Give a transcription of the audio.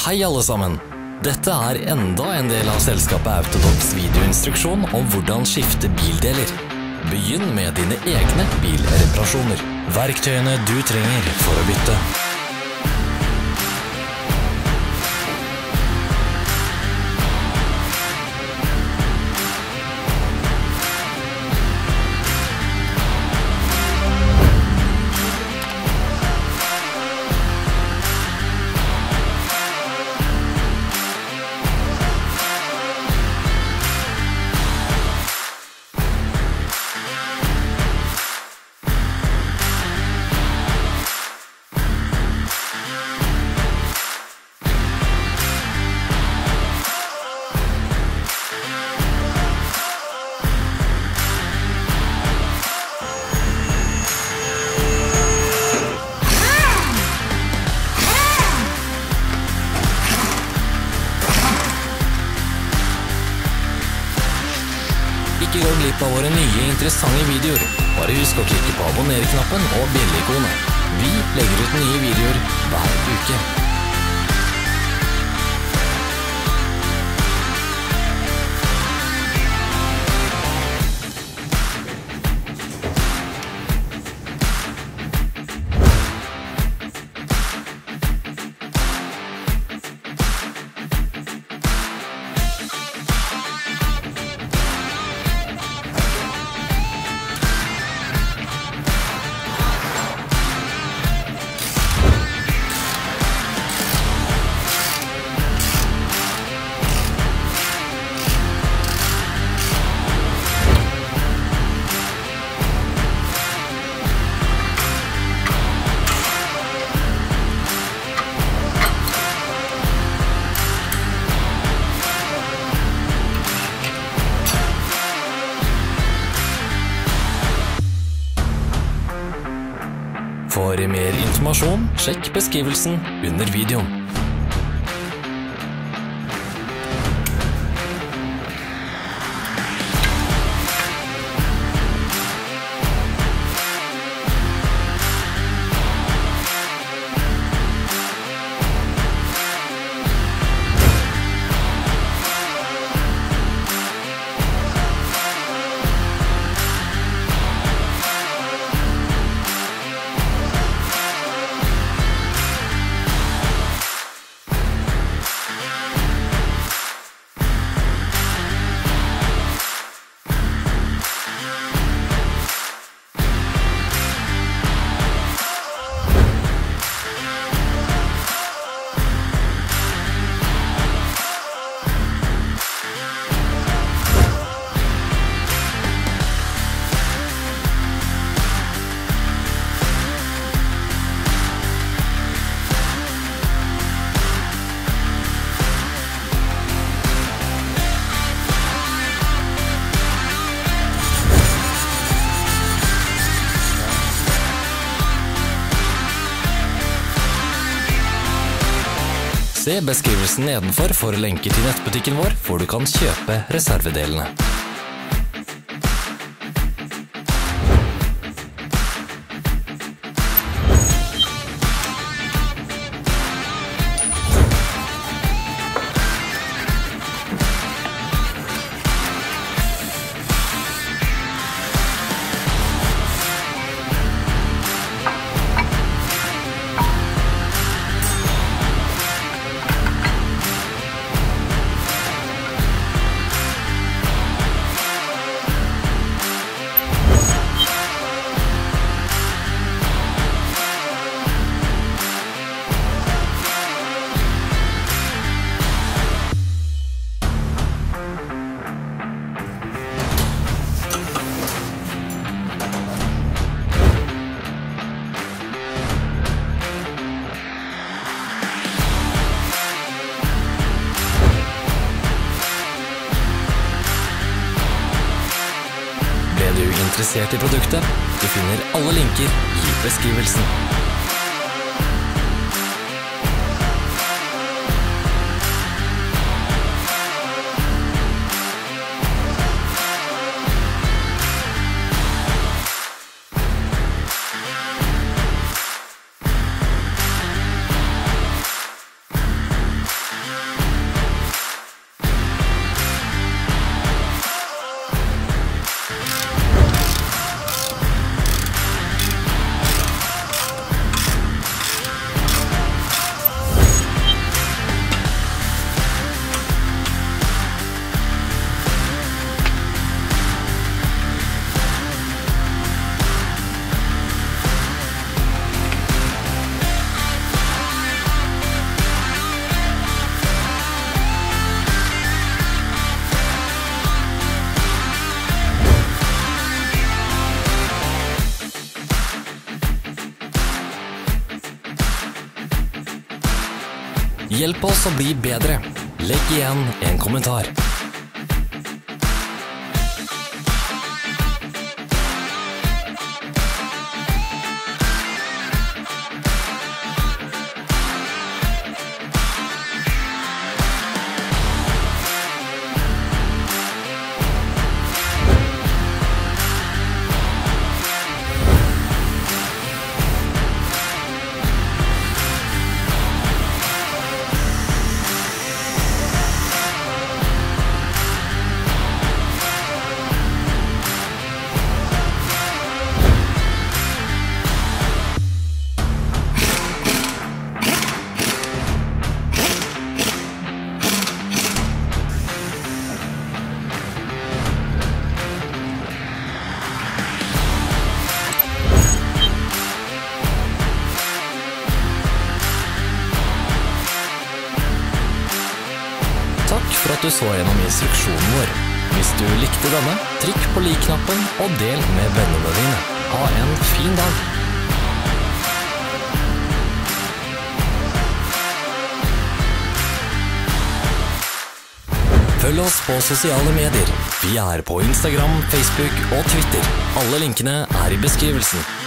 Hei alle sammen! Dette er enda en del av selskapet Autodocs videoinstruksjon om hvordan skifte bildeler. Begynn med dine egne bilreparasjoner. Verktøyene du trenger for å bytte. Ikke gå glipp av våre nye interessante videoer. Bare husk å klikke på abonner-knappen og bjelle-ikonet. Vi legger ut nye videoer hver uke. For mer informasjon, sjekk beskrivelsen under videoen. Se beskrivelsen nedenfor for lenker til nettbutikken vår, hvor du kan kjøpe reservedelene. Er du interessert i produktet? Du finner alle linker i beskrivelsen. Hjelp oss å bli bedre. Legg igjen en kommentar. Takk for at du så gjennom instruksjonen vår. Hvis du likte denne, trykk på like-knappen og del med vennene dine. Ha en fin dag! Følg oss på sosiale medier. Vi er på Instagram, Facebook og Twitter. Alle linkene er i beskrivelsen.